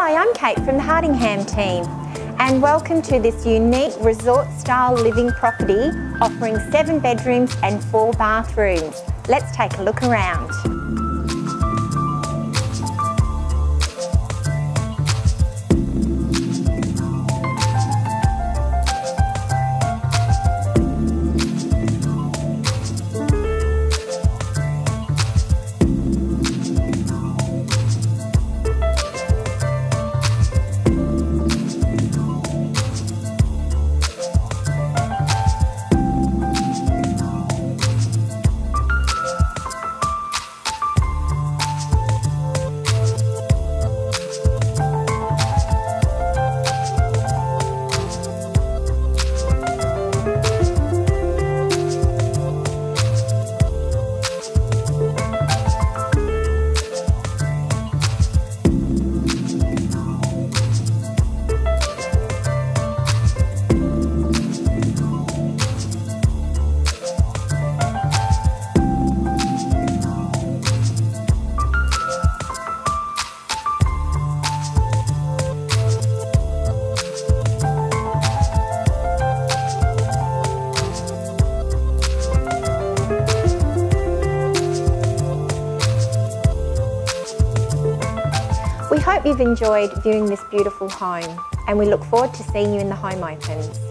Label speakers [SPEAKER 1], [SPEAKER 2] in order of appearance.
[SPEAKER 1] Hi, I'm Kate from the Hardingham team, and welcome to this unique resort-style living property offering 7 bedrooms and 4 bathrooms. Let's take a look around. We hope you've enjoyed viewing this beautiful home, and we look forward to seeing you in the home opens.